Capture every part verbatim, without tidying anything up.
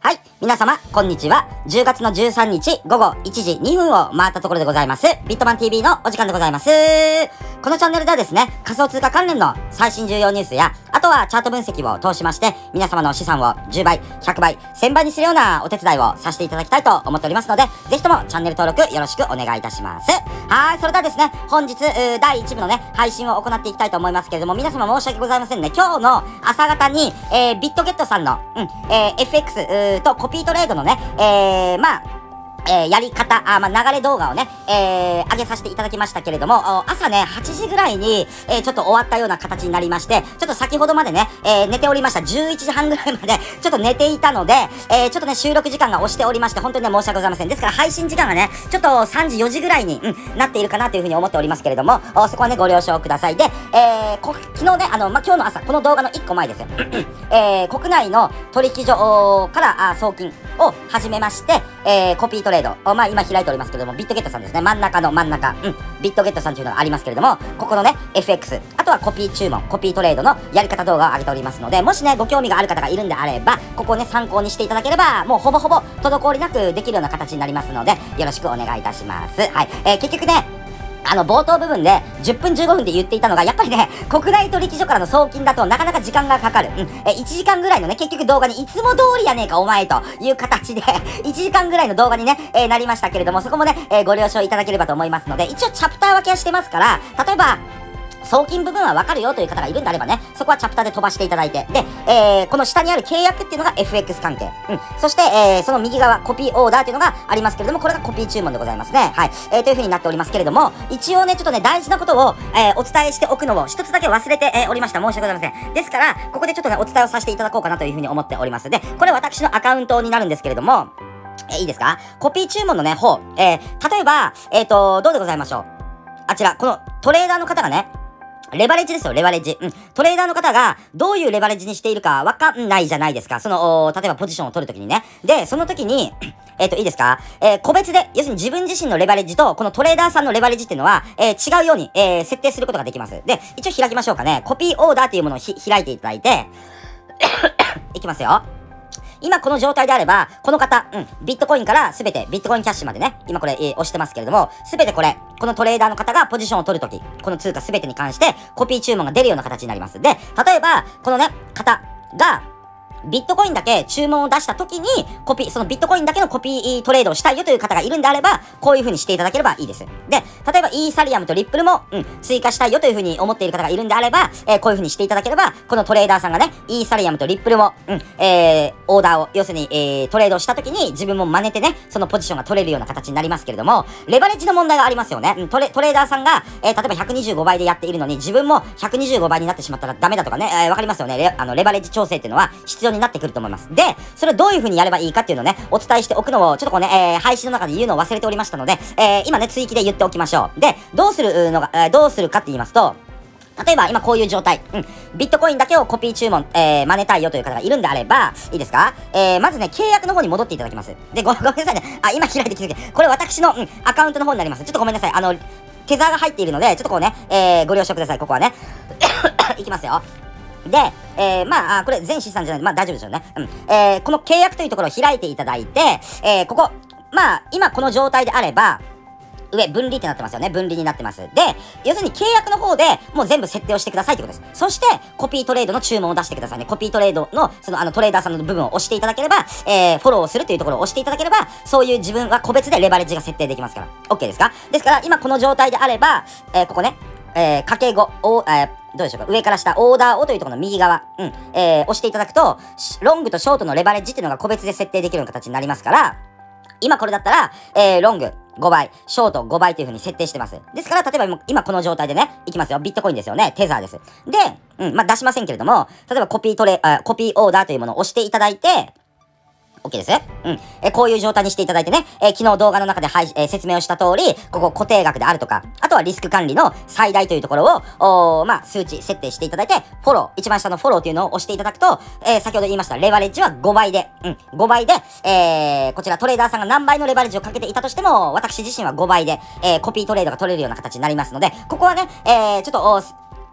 はい。皆様、こんにちは。じゅうがつのじゅうさんにち午後いちじにふんを回ったところでございます。ビットマン ティービー のお時間でございます。このチャンネルではですね、仮想通貨関連の最新重要ニュースや、あとはチャート分析を通しまして、皆様の資産をじゅうばい、ひゃくばい、せんばいにするようなお手伝いをさせていただきたいと思っておりますので、ぜひともチャンネル登録よろしくお願いいたします。はい。それではですね、本日、だいいちぶのね、配信を行っていきたいと思いますけれども、皆様申し訳ございませんね。今日の朝方に、えー、ビットゲットさんの、うん、えー、エフエックス とコピートレードのね、えー、まあ、えー、やり方、あ、まあ、流れ動画をね、えー、上げさせていただきましたけれども、朝ね、はちじぐらいに、えー、ちょっと終わったような形になりまして、ちょっと先ほどまでね、えー、寝ておりました。じゅういちじはんぐらいまで、ちょっと寝ていたので、えー、ちょっとね、収録時間が押しておりまして、本当にね、申し訳ございません。ですから、配信時間がね、ちょっとさんじ、よじぐらいに、うん、なっているかなというふうに思っておりますけれども、そこはね、ご了承ください。で、えー、こ昨日ね、あの、まあ、今日の朝、この動画のいっこまえですよ。えー、国内の取引所からあ送金を始めまして、えー、コピートレード、まあ、今開いておりますけれども、ビットゲットさんですね。真ん中の真ん中、うん、ビットゲットさんというのがありますけれども、ここのね、エフエックス、あとはコピー注文、コピートレードのやり方動画を上げておりますので、もしね、ご興味がある方がいるんであれば、ここをね、参考にしていただければ、もうほぼほぼ滞りなくできるような形になりますので、よろしくお願いいたします。はい。えー、結局ね、あの、冒頭部分でじゅっぷんじゅうごふんで言っていたのが、やっぱりね、国内取引所からの送金だとなかなか時間がかかる。うん。え、いちじかんぐらいのね、結局動画にいつも通りやねえかお前という形で、いちじかんぐらいの動画にね、えー、なりましたけれども、そこもね、えー、ご了承いただければと思いますので、一応チャプター分けはしてますから、例えば、送金部分はわかるよという方がいるんであればね、そこはチャプターで飛ばしていただいて、で、えー、この下にある契約っていうのが エフエックス 関係。うん。そして、えー、その右側、コピーオーダーっていうのがありますけれども、これがコピー注文でございますね。はい。えー、という風になっておりますけれども、一応ね、ちょっとね、大事なことを、えー、お伝えしておくのを一つだけ忘れて、えー、おりました。申し訳ございません。ですから、ここでちょっとね、お伝えをさせていただこうかなという風に思っております。で、これ私のアカウントになるんですけれども、えー、いいですか？コピー注文のね、方、えー、例えば、えっと、どうでございましょう。あちら、このトレーダーの方がね、レバレッジですよ、レバレッジ。うん。トレーダーの方が、どういうレバレッジにしているかわかんないじゃないですか。その、例えばポジションを取るときにね。で、その時に、えっと、いいですか？えー、個別で、要するに自分自身のレバレッジと、このトレーダーさんのレバレッジっていうのは、えー、違うように、えー、設定することができます。で、一応開きましょうかね。コピーオーダーっていうものをひ開いていただいて、いきますよ。今この状態であれば、この方、うん、ビットコインからすべて、ビットコインキャッシュまでね、今これ、えー、押してますけれども、すべてこれ、このトレーダーの方がポジションを取るとき、この通貨すべてに関して、コピー注文が出るような形になります。で、例えば、このね、方が、ビットコインだけ注文を出した時に、コピー、そのビットコインだけのコピートレードをしたいよという方がいるんであれば、こういう風にしていただければいいです。で、例えばイーサリアムとリップルも、うん、追加したいよという風に思っている方がいるんであれば、えー、こういう風にしていただければ、このトレーダーさんがね、イーサリアムとリップルも、うん、えー、オーダーを、要するに、えー、トレードをした時に自分も真似てね、そのポジションが取れるような形になりますけれども、レバレッジの問題がありますよね。うん、トレ、トレーダーさんが、えー、例えばひゃくにじゅうごばいでやっているのに、自分もひゃくにじゅうごばいになってしまったらダメだとかね、えー、わかりますよね。レ、あの、レバレッジ調整っていうのは必要になってくると思います。で、それをどういう風にやればいいかっていうのをね、お伝えしておくのを、ちょっとこうね、えー、配信の中で言うのを忘れておりましたので、えー、今ね、追記で言っておきましょう。で、どうするのが、えー、どうするかって言いますと、例えば、今こういう状態。うん。ビットコインだけをコピー注文、えー、真似たいよという方がいるんであれば、いいですか？えー、まずね、契約の方に戻っていただきます。で、ご、ごめんなさいね。あ、今開いてきて、これ私の、うん、アカウントの方になります。ちょっとごめんなさい。あの、テザーが入っているので、ちょっとこうね、えー、ご了承ください。ここはね。いきますよ。で、えー、まあ、これ全資産じゃない、まあ大丈夫でしょうね。うん。えー、この契約というところを開いていただいて、えー、ここ、まあ、今この状態であれば、上、分離ってなってますよね。分離になってます。で、要するに契約の方でもう全部設定をしてくださいってことです。そして、コピートレードの注文を出してくださいね。コピートレードの、そのあのトレーダーさんの部分を押していただければ、えー、フォローをするというところを押していただければ、そういう自分は個別でレバレッジが設定できますから。OK ですか？ですから、今この状態であれば、えー、ここね、えー、掛けご、お、えー、どうでしょうか？上から下、オーダーをというところの右側、うん、えー、押していただくと、ロングとショートのレバレッジっていうのが個別で設定できるような形になりますから、今これだったら、えー、ロングごばい、ショートごばいという風に設定してます。ですから、例えば今この状態でね、いきますよ。ビットコインですよね。テザーです。で、うん、まあ、出しませんけれども、例えばコピートレ、あ、コピーオーダーというものを押していただいて、OK です。うん。え、こういう状態にしていただいてね、えー、昨日動画の中で、はい、えー、説明をした通り、ここ固定額であるとか、あとはリスク管理の最大というところを、おまあ、数値設定していただいて、フォロー、一番下のフォローというのを押していただくと、えー、先ほど言いました、レバレッジはごばいで、うん、ごばいで、えー、こちらトレーダーさんが何倍のレバレッジをかけていたとしても、私自身はごばいで、えー、コピートレードが取れるような形になりますので、ここはね、えー、ちょっと、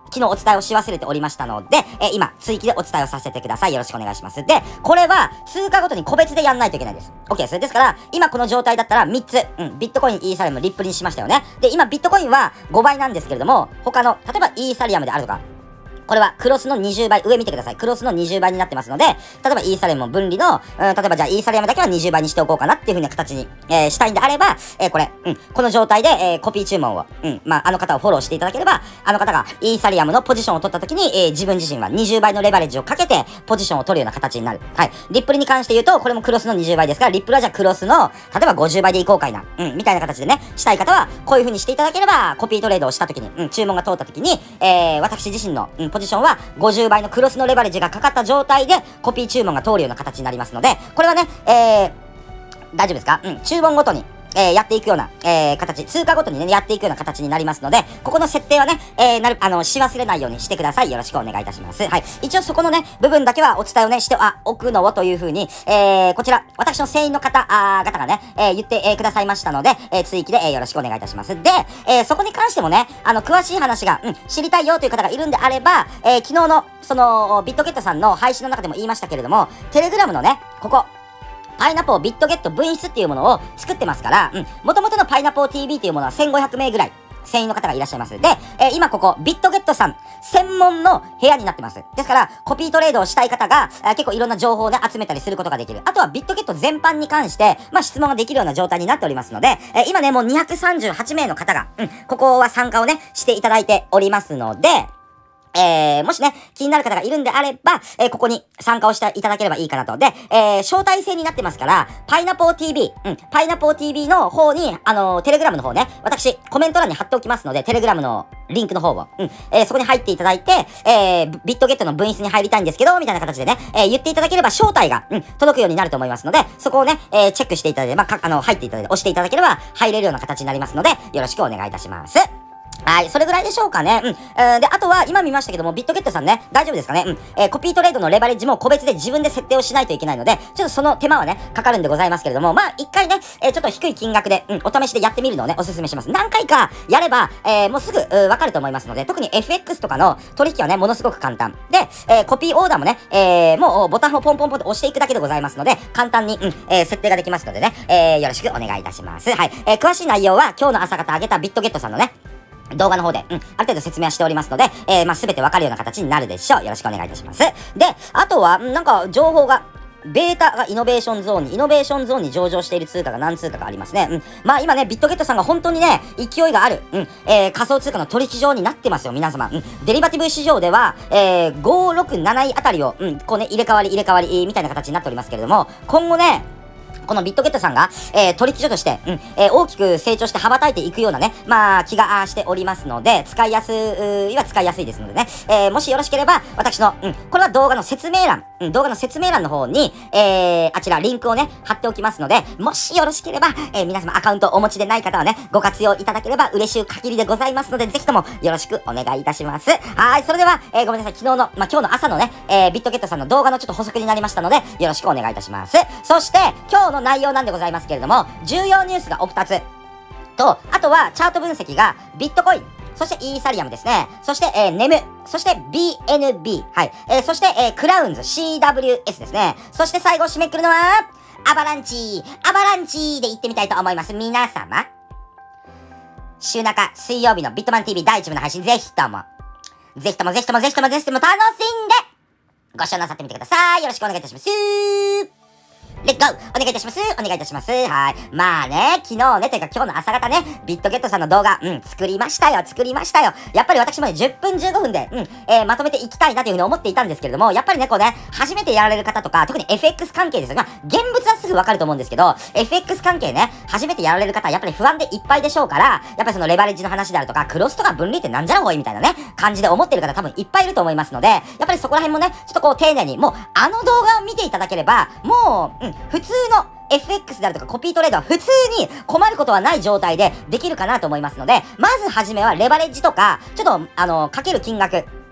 昨日お伝えをし忘れておりましたので、えー、今、追記でお伝えをさせてください。よろしくお願いします。で、これは、通貨ごとに個別でやんないといけないです。OK です。ですから、今この状態だったらみっつ、うん、ビットコイン、イーサリアム、リップルにしましたよね。で、今、ビットコインはごばいなんですけれども、他の、例えばイーサリアムであるとか、これはクロスのにじゅうばい、上見てください。クロスのにじゅうばいになってますので、例えばイーサリアムも分離の、うん、例えばじゃあイーサリアムだけはにじゅうばいにしておこうかなっていう風な形に、えー、したいんであれば、えー、これ、うん、この状態で、えー、コピー注文を、うん、まあ、あの方をフォローしていただければ、あの方がイーサリアムのポジションを取った時に、えー、自分自身はにじゅうばいのレバレッジをかけて、ポジションを取るような形になる。はい。リップルに関して言うと、これもクロスのにじゅうばいですから、リップルはじゃあクロスの、例えばごじゅうばいでいこうかいな、うん、みたいな形でね、したい方は、こういう風にしていただければ、コピートレードをした時に、うん、注文が通った時に、えー、私自身の、うん、ポジションはごじゅうばいのクロスのレバレッジがかかった状態でコピー注文が通るような形になりますので、これはね、えー、大丈夫ですか？うん、注文ごとに、えー、やっていくような、えー、形、通貨ごとにね、やっていくような形になりますので、ここの設定はね、えー、なる、あの、し忘れないようにしてください。よろしくお願いいたします。はい。一応そこのね、部分だけはお伝えをね、しておくのをというふうに、えー、こちら、私の船員の方、あー、方がね、えー、言って、えー、くださいましたので、えー、追記で、えー、よろしくお願いいたします。で、えー、そこに関してもね、あの、詳しい話が、うん、知りたいよという方がいるんであれば、えー、昨日の、その、ビットゲットさんの配信の中でも言いましたけれども、テレグラムのね、ここ、パイナポービットゲット分室っていうものを作ってますから、うん、元々のパイナポー ティービー っていうものはせんごひゃくめいぐらい、船員の方がいらっしゃいます。で、えー、今ここ、ビットゲットさん、専門の部屋になってます。ですから、コピートレードをしたい方が、えー、結構いろんな情報をね、集めたりすることができる。あとはビットゲット全般に関して、まあ、質問ができるような状態になっておりますので、えー、今ね、もうにひゃくさんじゅうはちめいの方が、うん、ここは参加をね、していただいておりますので、えー、もしね、気になる方がいるんであれば、えー、ここに参加をしていただければいいかなと。で、えー、招待制になってますから、パイナポー ティービー、うん、パイナポー ティービー の方に、あのー、テレグラムの方ね、私、コメント欄に貼っておきますので、テレグラムのリンクの方を、うん、えー、そこに入っていただいて、えー、ビットゲットの分室に入りたいんですけど、みたいな形でね、えー、言っていただければ招待が、うん、届くようになると思いますので、そこをね、えー、チェックしていただいて、まあ、か、あの、入っていただいて、押していただければ、入れるような形になりますので、よろしくお願いいたします。はい、それぐらいでしょうかね。うん。えー、で、あとは、今見ましたけども、ビットゲットさんね、大丈夫ですかね。うん。えー、コピートレードのレバレッジも個別で自分で設定をしないといけないので、ちょっとその手間はね、かかるんでございますけれども、まあ、一回ね、えー、ちょっと低い金額で、うん、お試しでやってみるのをね、おすすめします。何回かやれば、えー、もうすぐ、うわかると思いますので、特に エフエックス とかの取引はね、ものすごく簡単。で、えー、コピーオーダーもね、えー、もうボタンをポンポンポンと押していくだけでございますので、簡単に、うん、えー、設定ができますのでね、えー、よろしくお願いいたします。はい。えー、詳しい内容は、今日の朝方上げたビットゲットさんのね、動画の方で、うん、ある程度説明はしておりますので、えー、まあ、すべてわかるような形になるでしょう。よろしくお願いいたします。で、あとは、なんか、情報が、ベータがイノベーションゾーンに、イノベーションゾーンに上場している通貨が何通貨かありますね。うん。まあ今ね、ビットゲットさんが本当にね、勢いがある、うん、えー、仮想通貨の取引場になってますよ、皆様。うん。デリバティブ市場では、えー、ご、ろく、なないあたりを、うん、こうね、入れ替わり入れ替わり、みたいな形になっておりますけれども、今後ね、このビットゲットさんが、えー、取引所として、うん、えー、大きく成長して羽ばたいていくようなね、まあ、気がしておりますので、使いやすいは使いやすいですのでね、えー、もしよろしければ、私の、うん、これは動画の説明欄、うん、動画の説明欄の方に、えー、あちら、リンクをね、貼っておきますので、もしよろしければ、えー、皆様アカウントお持ちでない方はね、ご活用いただければ嬉しい限りでございますので、ぜひともよろしくお願いいたします。はい、それでは、えー、ごめんなさい、昨日の、まあ、今日の朝のね、えー、ビットゲットさんの動画のちょっと補足になりましたので、よろしくお願いいたします。そして、今日の内容なんでございますけれども、重要ニュースがおふたつと、あとはチャート分析がビットコイン、そしてイーサリアムですね、そして、えー、ネム、そして ビーエヌビー、はい、えー、そして、えー、クラウンズ シーダブリューエス ですね、そして最後締めくるのはアバランチアバランチで言ってみたいと思います。皆様、週中水曜日のビットマン ティービー だいいち部の配信、ぜひともぜひともぜひともぜひともぜひとも楽しんでご視聴なさってみてください。よろしくお願いいたします。レッツゴーお願いいたします。お願いいたします。はい。まあね、昨日ね、てか今日の朝方ね、ビットゲットさんの動画、うん、作りましたよ、作りましたよ。やっぱり私もね、じゅっぷんじゅうごふんで、うん、えー、まとめていきたいなというふうに思っていたんですけれども、やっぱりね、こうね、初めてやられる方とか、特に エフエックス 関係ですよ。まあ、現物はすぐわかると思うんですけど、エフエックス 関係ね、初めてやられる方はやっぱり不安でいっぱいでしょうから、やっぱりそのレバレッジの話であるとか、クロスとか分離ってなんじゃらほいみたいなね、感じで思ってる方多分いっぱいいると思いますので、やっぱりそこら辺もね、ちょっとこう丁寧に、もう、あの動画を見ていただければ、もう、うん、普通の、エフエックス であるとかコピートレードは普通に困ることはない状態でできるかなと思いますので、まずはじめはレバレッジとか、ちょっと、あの、かける金額、ちょっ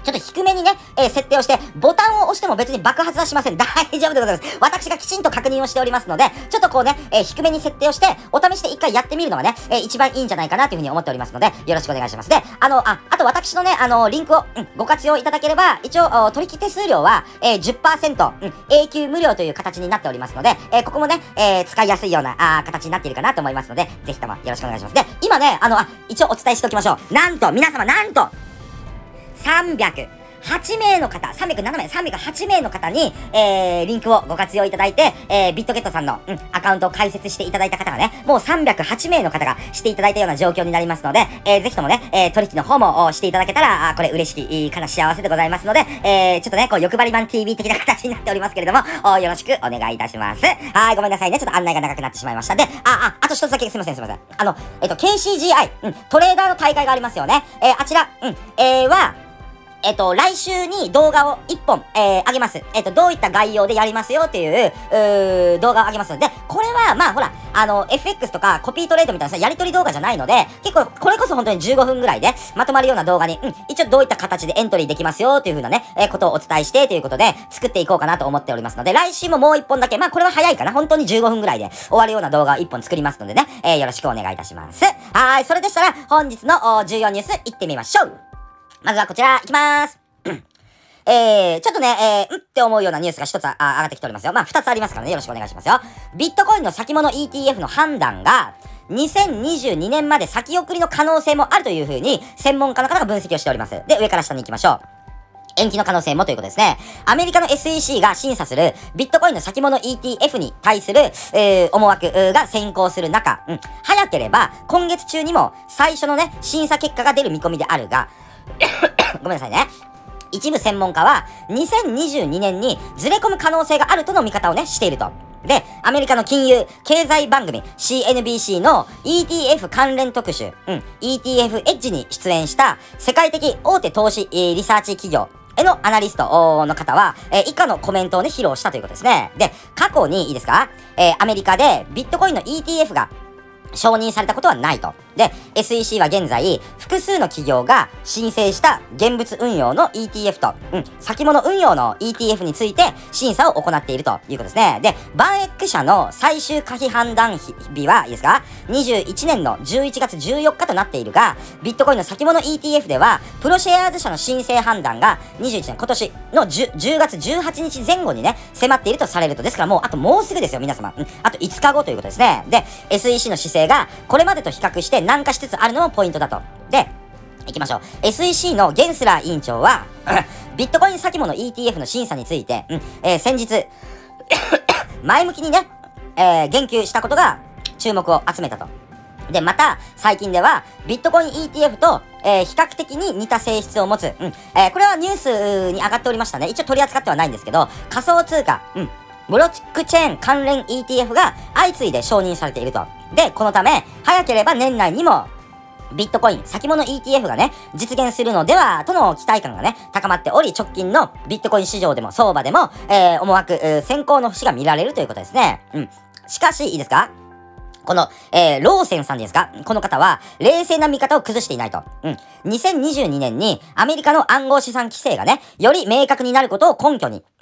ちょっと低めにね、えー、設定をして、ボタンを押しても別に爆発はしません。大丈夫でございます。私がきちんと確認をしておりますので、ちょっとこうね、えー、低めに設定をして、お試しで一回やってみるのがね、えー、一番いいんじゃないかなというふうに思っておりますので、よろしくお願いします。で、あの、あ、あと私のね、あの、リンクを、うん、ご活用いただければ、一応、取引手数料は、えー、じゅっパーセント、うん、永久無料という形になっておりますので、えー、ここもね、えー、使いやすいような、あ形になっているかなと思いますので、ぜひともよろしくお願いします。で、今ね、あの、あ、一応お伝えしておきましょう。なんと、皆様、なんと、さんびゃくはちめいの方、さんびゃくななめい、さんびゃくはちめいの方に、えー、リンクをご活用いただいて、えー、ビットゲットさんの、うん、アカウントを開設していただいた方がね、もうさんびゃくはちめいの方がしていただいたような状況になりますので、えー、ぜひともね、えー、取引の方もしていただけたら、あこれ嬉しいかな幸せでございますので、えー、ちょっとね、こう、欲張りマン ティーブイ 的な形になっておりますけれども、およろしくお願いいたします。はい、ごめんなさいね、ちょっと案内が長くなってしまいました。で、あ、あ、あと一つだけすいません、すいません。あの、えっと、ケーシージーアイ、うん、トレーダーの大会がありますよね。えー、あちら、うん、えー、は、えっと、来週に動画をいっぽん、えー、上げます。えっと、どういった概要でやりますよっていう、うー、動画を上げますので、これは、まあ、ほら、あの、エフエックス とかコピートレードみたいなさ、やり取り動画じゃないので、結構、これこそ本当にじゅうごふんぐらいでまとまるような動画に、うん、一応どういった形でエントリーできますよっていう風なね、えー、ことをお伝えしてということで、作っていこうかなと思っておりますので、来週ももういっぽんだけ、まあ、これは早いかな。本当にじゅうごふんぐらいで終わるような動画をいっぽん作りますのでね、えー、よろしくお願いいたします。はーい、それでしたら、本日の重要ニュースいってみましょう。まずはこちら、いきまーす。えー、ちょっとね、えー、んって思うようなニュースが一つあ上がってきておりますよ。まあ、二つありますからね、よろしくお願いしますよ。ビットコインの先物 イーティーエフ の判断が、にせんにじゅうにねんまで先送りの可能性もあるというふうに、専門家の方が分析をしております。で、上から下に行きましょう。延期の可能性もということですね。アメリカの エスイーシー が審査するビットコインの先物 イーティーエフ に対する、えー、思惑が先行する中、うん、早ければ今月中にも最初のね、審査結果が出る見込みであるが、ごめんなさいね。一部専門家はにせんにじゅうにねんにずれ込む可能性があるとの見方をね、していると。で、アメリカの金融、経済番組 シーエヌビーシー の イーティーエフ 関連特集、うん、イーティーエフ エッジに出演した世界的大手投資、えー、リサーチ企業へのアナリストの方は、えー、以下のコメントをね、披露したということですね。で、過去にいいですか、えー、アメリカでビットコインの イーティーエフ が承認されたことはないと。で、エスイーシー は現在、複数の企業が申請した現物運用の イーティーエフ と、うん、先物運用の イーティーエフ について審査を行っているということですね。で、バンエック社の最終可否判断日は、いいですか ?にじゅういちねんのじゅういちがつじゅうよっかとなっているが、ビットコインの先物 イーティーエフ では、プロシェアーズ社の申請判断がにじゅういちねん、今年の 10, じゅうがつじゅうはちにちぜん後にね、迫っているとされると。ですからもう、あともうすぐですよ、皆様。うん、あといつかごということですね。で、エスイーシー の姿勢が、これまでと比較して軟化しつつあるのもポイントだと。で、行きましょう。エスイーシー のゲンスラー委員長は、ビットコイン先物 イーティーエフ の審査について、うんえー、先日、前向きにね、えー、言及したことが注目を集めたと。で、また、最近では、ビットコイン イーティーエフ と、えー、比較的に似た性質を持つ、うんえー、これはニュースに上がっておりましたね。一応取り扱ってはないんですけど、仮想通貨、うん、ブロックチェーン関連 イーティーエフ が相次いで承認されていると。で、このため、早ければ年内にも、ビットコイン、先物 イーティーエフ がね、実現するのでは、との期待感がね、高まっており、直近のビットコイン市場でも、相場でも、えー、思惑、えー、先行の節が見られるということですね。うん。しかし、いいですか？この、えー、ローセンさんですか？この方は、冷静な見方を崩していないと。うん。にせんにじゅうにねんに、アメリカの暗号資産規制がね、より明確になることを根拠に、うん。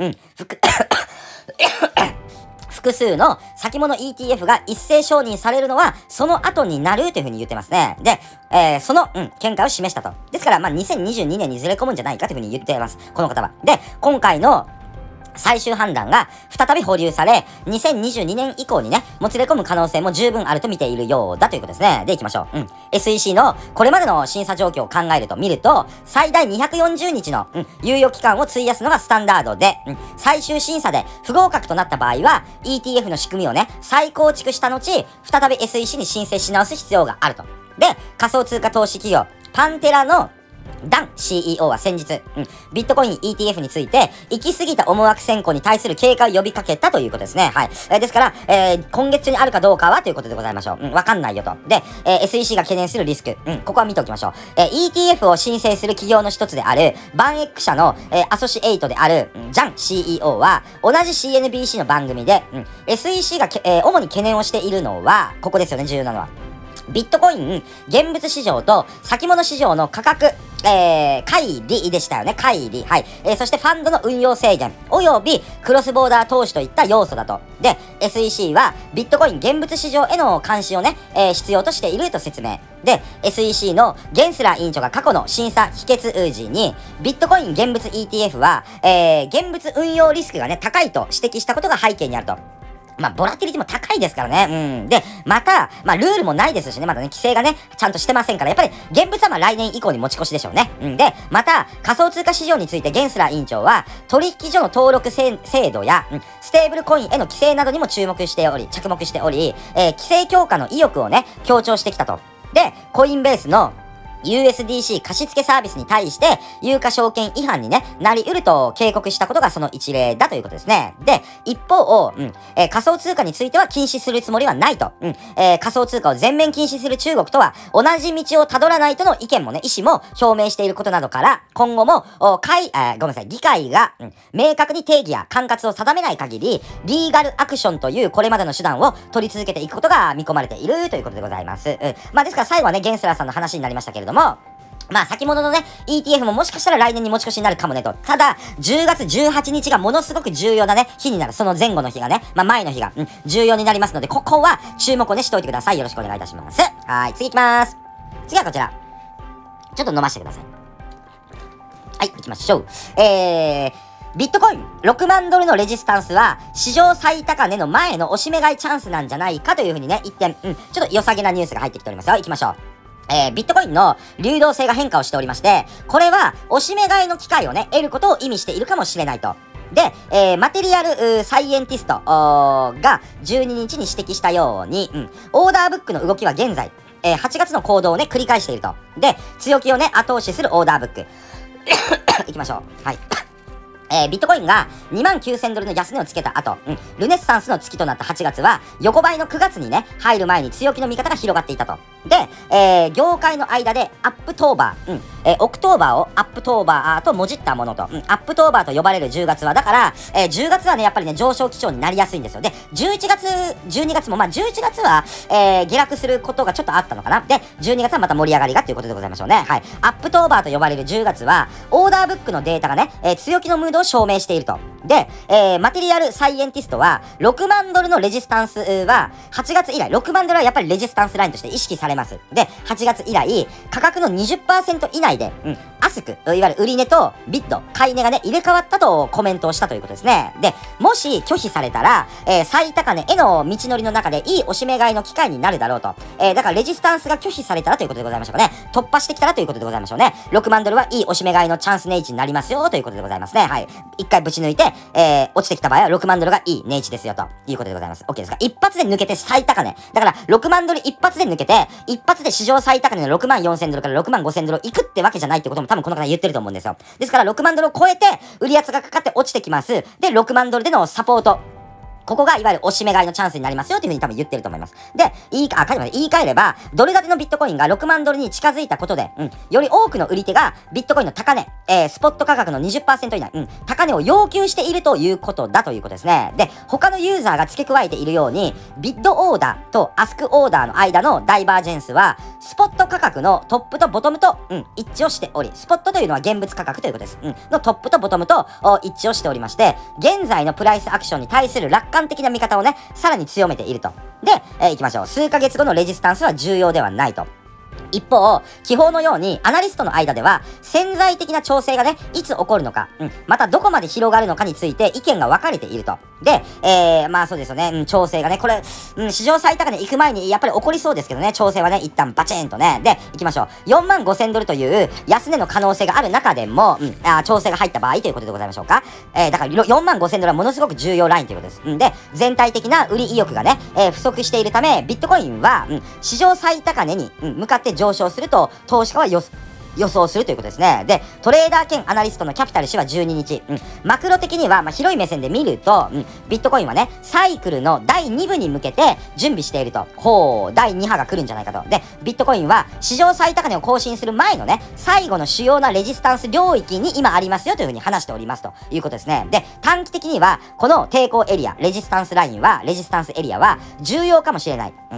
複数の先物 イーティーエフ が一斉承認されるのは、その後になるというふうに言ってますね。で、えー、その、うん、見解を示したと。ですから、まあ、にせんにじゅうにねんにずれ込むんじゃないかというふうに言っています。この方は。で、今回の、最終判断が再び保留され、にせんにじゅうにねん以降にね、もつれ込む可能性も十分あると見ているようだということですね。で、行きましょう。うん。エスイーシー のこれまでの審査状況を考えると見ると、最大にひゃくよんじゅうにちの、うん、猶予期間を費やすのがスタンダードで、うん、最終審査で不合格となった場合は、イーティーエフ の仕組みをね、再構築した後、再び エスイーシー に申請し直す必要があると。で、仮想通貨投資企業、パンテラのダン シーイーオー は先日、うん、ビットコイン イーティーエフ について、行き過ぎた思惑先行に対する警戒を呼びかけたということですね。はい。えー、ですから、えー、今月中にあるかどうかはということでございましょう。うん、わかんないよと。で、えー、エスイーシー が懸念するリスク。うん、ここは見ておきましょう。えー、イーティーエフ を申請する企業の一つである、バンエック社の、えー、アソシエイトである、うん、ジャン シーイーオー は、同じ シーエヌビーシー の番組で、うん、エスイーシー が、えー、主に懸念をしているのは、ここですよね、重要なのは。 ビットコイン現物市場と先物市場の価格、えー、乖離でしたよね。乖離。はい。えー、そしてファンドの運用制限、およびクロスボーダー投資といった要素だと。で、エスイーシー はビットコイン現物市場への監視をね、えー、必要としていると説明。で、エスイーシー のゲンスラー委員長が過去の審査否決時に、ビットコイン現物 イーティーエフ は、えー、現物運用リスクがね、高いと指摘したことが背景にあると。まあ、ボラティリティも高いですからね。うん。で、また、まあ、ルールもないですしね、まだね、規制がね、ちゃんとしてませんから、やっぱり、現物はまあ来年以降に持ち越しでしょうね。うん。で、また、仮想通貨市場についてゲンスラー委員長は、取引所の登録制度や、うん、ステーブルコインへの規制などにも注目しており、着目しており、えー、規制強化の意欲をね、強調してきたと。で、コインベースの、ユーエスディーシー 貸付サービスに対して、有価証券違反にね、なり得ると警告したことがその一例だということですね。で、一方、うん、えー、仮想通貨については禁止するつもりはないと。うん、えー、仮想通貨を全面禁止する中国とは、同じ道をたどらないとの意見もね、意思も表明していることなどから、今後も、お会、えー、ごめんなさい、議会が、うん、明確に定義や管轄を定めない限り、リーガルアクションというこれまでの手段を取り続けていくことが見込まれているということでございます。うん、まあ、ですから最後はね、ゲンスラーさんの話になりましたけれども、まあ先物のね、イーティーエフ ももしかしたら来年に持ち越しになるかもねと。ただ、じゅうがつじゅうはちにちがものすごく重要なね、日になる。その前後の日がね、まあ前の日が、うん、重要になりますので、ここは注目をね、しておいてください。よろしくお願いいたします。はい、次行きます。次はこちら。ちょっと飲ませてください。はい、行きましょう。えー、ビットコインろくまんドルのレジスタンスは史上最高値の前のおしめ買いチャンスなんじゃないかというふうにね、一点、うん、ちょっと良さげなニュースが入ってきておりますよ。行きましょう。えー、ビットコインの流動性が変化をしておりまして、これは、おしめ買いの機会をね、得ることを意味しているかもしれないと。で、えー、マテリアルサイエンティストがじゅうににちに指摘したように、うん、オーダーブックの動きは現在、えー、はちがつの行動をね、繰り返していると。で、強気をね、後押しするオーダーブック。いきましょう。はい。えー、ビットコインがにまんきゅうせんドルの安値をつけた後、うん、ルネッサンスの月となったはちがつは、横ばいのくがつにね、入る前に強気の見方が広がっていたと。で、えー、業界の間でアップトーバー、うん、えー、オクトーバーをアップトーバーともじったものと、うん、アップトーバーと呼ばれるじゅうがつは、だから、えー、じゅうがつはね、やっぱりね、上昇基調になりやすいんですよ。で、じゅういちがつ、じゅうにがつも、まあ、じゅういちがつは、えー、下落することがちょっとあったのかな。で、じゅうにがつはまた盛り上がりがということでございましょうね。はい。アップトーバーと呼ばれるじゅうがつは、オーダーブックのデータがね、えー、強気のムードを証明していると。で、えー、マテリアルサイエンティストは、ろくまんドルのレジスタンスは、はちがつ以来、ろくまんドルはやっぱりレジスタンスラインとして意識されます。で、はちがつ以来、価格の にじゅっパーセント 以内で、うん、アスク、いわゆる売値とビッド、買い値がね、入れ替わったとコメントをしたということですね。で、もし拒否されたら、えー、最高値への道のりの中でいいおしめ買いの機会になるだろうと。えー、だからレジスタンスが拒否されたらということでございましょうかね。突破してきたらということでございましょうね。ろくまんドルはいいおしめ買いのチャンス値位置になりますよということでございますね。はい。一回ぶち抜いて、えー、落ちてきた場合はろくまんドルがいい値位置ですよということでございます。OK ですか？一発で抜けて最高値。だからろくまんドル一発で抜けて、一発で史上最高値のろくまんよんせんドルからろくまんごせんドル行くってわけじゃないってことも多分この方言ってると思うんですよ。ですからろくまんドルを超えて売り圧がかかって落ちてきます。で、ろくまんドルでのサポート。ここがいわゆるおしめ買いのチャンスになりますよというふうに多分言ってると思います。で、言いか、あ、書いてます。言い換えれば、ドル建てのビットコインがろくまんドルに近づいたことで、うん、より多くの売り手がビットコインの高値、えー、スポット価格の にじゅっパーセント 以内、うん、高値を要求しているということだということですね。で、他のユーザーが付け加えているように、ビッドオーダーとアスクオーダーの間のダイバージェンスは、スポット価格のトップとボトムと、うん、一致をしており、スポットというのは現物価格ということです。うん、のトップとボトムと一致をしておりまして、現在のプライスアクションに対する楽観的な見方をね、さらに強めていると。で、えー、行きましょう。数ヶ月後のレジスタンスは重要ではないと。一方、気泡のようにアナリストの間では潜在的な調整がね、いつ起こるのか、うん、またどこまで広がるのかについて意見が分かれていると。で、えー、まあそうですよね、うん、調整がね、これ、うん、史上最高値行く前にやっぱり起こりそうですけどね、調整はね、一旦バチンとね、で、行きましょう。よんまんごせんドルという安値の可能性がある中でも、うん、あ調整が入った場合ということでございましょうか。えー、だからよんまんごせんドルはものすごく重要ラインということです。うん、で、全体的な売り意欲がね、えー、不足しているため、ビットコインは、うん、史上最高値に、うん、向かって上昇すると、投資家は予予想するということですね。で、トレーダー兼アナリストのキャピタル氏はじゅうににち、うん、マクロ的には、まあ、広い目線で見ると、うん、ビットコインはね、サイクルのだいにぶに向けて準備していると。ほう、だいに波が来るんじゃないかと。で、ビットコインは史上最高値を更新する前のね、最後の主要なレジスタンス領域に今ありますよというふうに話しておりますということですね。で、短期的には、この抵抗エリア、レジスタンスラインは、レジスタンスエリアは重要かもしれない。うん。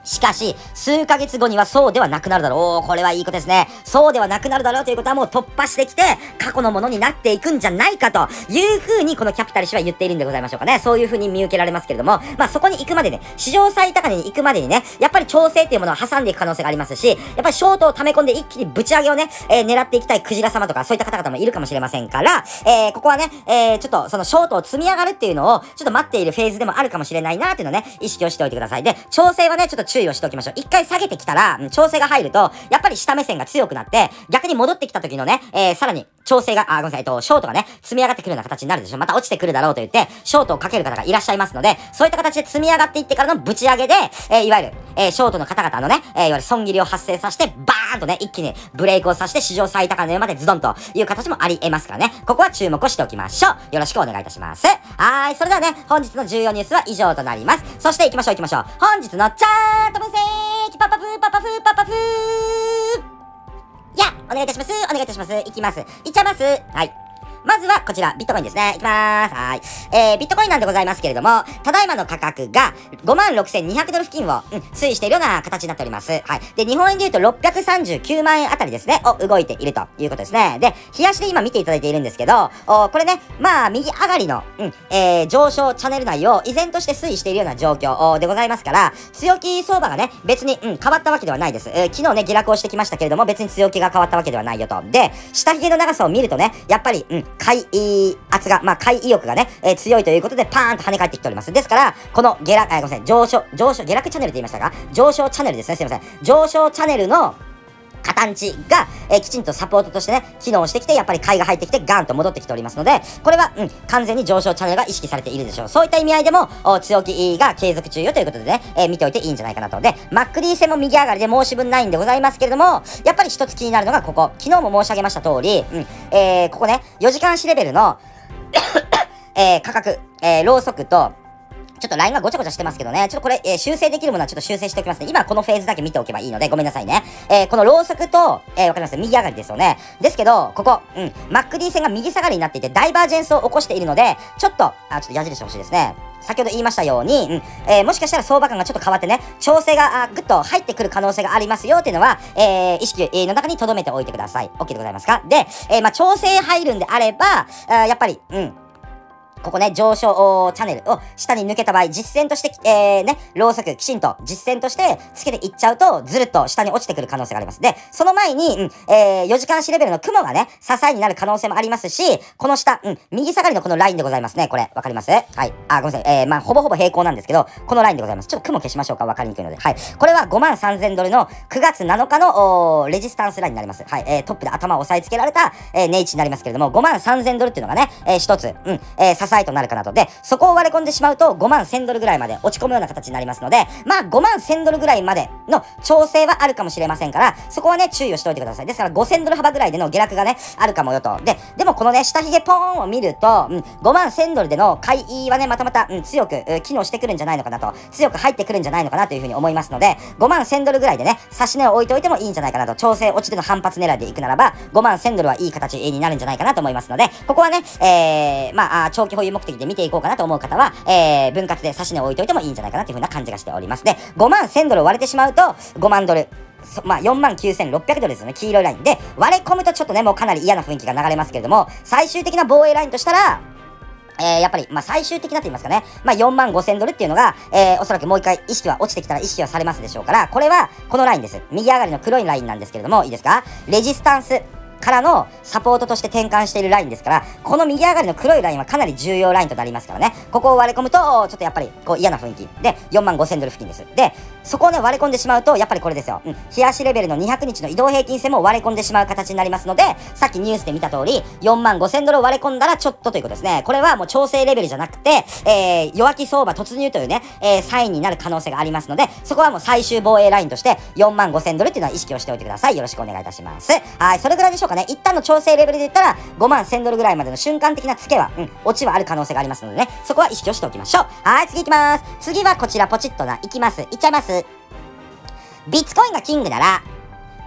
しかし、数ヶ月後にはそうではなくなるだろう。おー、これはいいことですね。そうではなくなるだろうということはもう突破してきて、過去のものになっていくんじゃないかという風にこのキャピタル氏は言っているんでございましょうかね。そういう風に見受けられますけれども、まあそこに行くまでね、史上最高値に行くまでにね、やっぱり調整っていうものを挟んでいく可能性がありますし、やっぱりショートを溜め込んで一気にぶち上げをね、えー、狙っていきたいクジラ様とかそういった方々もいるかもしれませんから、えー、ここはね、えー、ちょっとそのショートを積み上がるっていうのをちょっと待っているフェーズでもあるかもしれないなっていうのをね、意識をしておいてください。で、調整はね、ちょっと注意をしておきましょう。一回下げてきたら、調整が入ると、やっぱり下目線が強くなって、逆に戻ってきた時のね、えー、さらに、調整が、あ、ごめんなさい、えっと、ショートがね、積み上がってくるような形になるでしょ。また落ちてくるだろうと言って、ショートをかける方がいらっしゃいますので、そういった形で積み上がっていってからのぶち上げで、えー、いわゆる、えー、ショートの方々のね、えー、いわゆる損切りを発生させて、バーンとね、一気にブレイクをさせて、史上最高値までズドンという形もあり得ますからね、ここは注目をしておきましょう。よろしくお願いいたします。はーい、それではね、本日の重要ニュースは以上となります。そして行きましょう行きましょう。本日のチャート分析パパフーパパフーパパフーいや、お願いいたします。お願いいたします。いきます。いっちゃいます。はい。まずはこちら、ビットコインですね。いきまーす。はい。えー、ビットコインなんでございますけれども、ただいまの価格がごまんろくせんにひゃくドル付近を、うん、推移しているような形になっております。はい。で、日本円で言うとろっぴゃくさんじゅうきゅうまんえんあたりですね、を動いているということですね。で、冷やしで今見ていただいているんですけど、おこれね、まあ、右上がりの、うん、えー、上昇チャンネル内を依然として推移しているような状況でございますから、強気相場がね、別に、うん、変わったわけではないです。えー、昨日ね、下落をしてきましたけれども、別に強気が変わったわけではないよと。で、下髭の長さを見るとね、やっぱり、うん、買い、圧が、まあ、買い意欲がね、えー、強いということで、パーンと跳ね返ってきております。ですから、この下落、あ、ごめんなさい、上昇、上昇、下落チャンネルって言いましたか？上昇チャンネルですね、すいません。上昇チャンネルの、形が、えー、きちんとサポートとしてね、機能してきて、やっぱり買いが入ってきて、ガーンと戻ってきておりますので、これは、うん、完全に上昇チャンネルが意識されているでしょう。そういった意味合いでも、強気が継続中よということでね、えー、見ておいていいんじゃないかなと。で、マック D 戦も右上がりで申し分ないんでございますけれども、やっぱり一つ気になるのがここ。昨日も申し上げました通り、うん、えー、ここね、よじかん足レベルの、えー、価格、えー、ローソクと、ちょっとラインがごちゃごちゃしてますけどね。ちょっとこれ、えー、修正できるものはちょっと修正しておきますね。今このフェーズだけ見ておけばいいので、ごめんなさいね。えー、このローソクと、えー、わかります右上がりですよね。ですけど、ここ、うん、マック D 線が右下がりになっていて、ダイバージェンスを起こしているので、ちょっと、あ、ちょっと矢印欲しいですね。先ほど言いましたように、うん、えー、もしかしたら相場感がちょっと変わってね、調整が、あ、ぐっと入ってくる可能性がありますよっていうのは、えー、意識の中に留めておいてください。OK でございますか？で、えー、まあ、調整入るんであれば、あやっぱり、うん、ここね、上昇チャンネルを下に抜けた場合、実践として、えー、ね、ローソクきちんと実践としてつけていっちゃうと、ずるっと下に落ちてくる可能性があります。で、その前に、うん、えー、よじかん足レベルの雲がね、支えになる可能性もありますし、この下、うん、右下がりのこのラインでございますね。これ、わかります？はい。あ、ごめんなさい。えー、まあ、ほぼほぼ平行なんですけど、このラインでございます。ちょっと雲消しましょうか。わかりにくいので。はい。これはごまんさんぜんドルのくがつなのかの、レジスタンスラインになります。はい。えー、トップで頭を押さえつけられた、えー、値位置になりますけれども、ごまんさんぜんドルっていうのがね、えー、一つ、うん、えー、支えとなるかなと。で、そこを割れ込んでしまうとごまんせんドルぐらいまで落ち込むような形になりますので、まあごまんせんドルぐらいまでの調整はあるかもしれませんから、そこはね、注意をしておいてください。ですからごせんドル幅ぐらいでの下落がね、あるかもよと。で、でもこのね、下髭ポーンを見ると、うん、ごまんせんドルでの買いはね、またまた、うん、強く、うん、機能してくるんじゃないのかなと、強く入ってくるんじゃないのかなというふうに思いますので、ごまんせんドルぐらいでね、差し値を置いておいてもいいんじゃないかなと、調整落ちでの反発狙いでいくならば、ごまんせんドルはいい形になるんじゃないかなと思いますので、ここはね、えー、まあ、長期保有目的で見ていこうかなと思う方は、えー、分割で差し値を置いといてもいいんじゃないかなというふうな感じがしております。で、ごまんせんドルを割れてしまうと、ごまんドル。まあ、よんまんきゅうせんろっぴゃくドルですよね。黄色いラインで、割れ込むとちょっとね、もうかなり嫌な雰囲気が流れますけれども、最終的な防衛ラインとしたら、えー、やっぱり、まあ、最終的なと言いますかね、まあ、よんまんごせんドルっていうのが、えー、おそらくもう一回意識は落ちてきたら意識はされますでしょうから、これは、このラインです。右上がりの黒いラインなんですけれども、いいですか？レジスタンスからのサポートとして転換しているラインですから、この右上がりの黒いラインはかなり重要ラインとなりますからね。ここを割れ込むと、ちょっとやっぱり、こう嫌な雰囲気。で、よんまんごせんドル付近です。で、そこをね、割れ込んでしまうと、やっぱりこれですよ。うん。日足レベルのにひゃくにちの移動平均線も割れ込んでしまう形になりますので、さっきニュースで見た通り、よんまんごせんドルを割れ込んだらちょっとということですね。これはもう調整レベルじゃなくて、えー、弱気相場突入というね、えー、サインになる可能性がありますので、そこはもう最終防衛ラインとして、よんまんごせんドルっていうのは意識をしておいてください。よろしくお願いいたします。はい、それぐらいでしょうかね。一旦の調整レベルで言ったら、ごまんせんドルぐらいまでの瞬間的なツケは、うん、落ちはある可能性がありますのでね、そこは意識をしておきましょう。はい、次行きます。次はこちら、ポチッとな、いきます。いっちゃいます。ビッツコインがキングなら、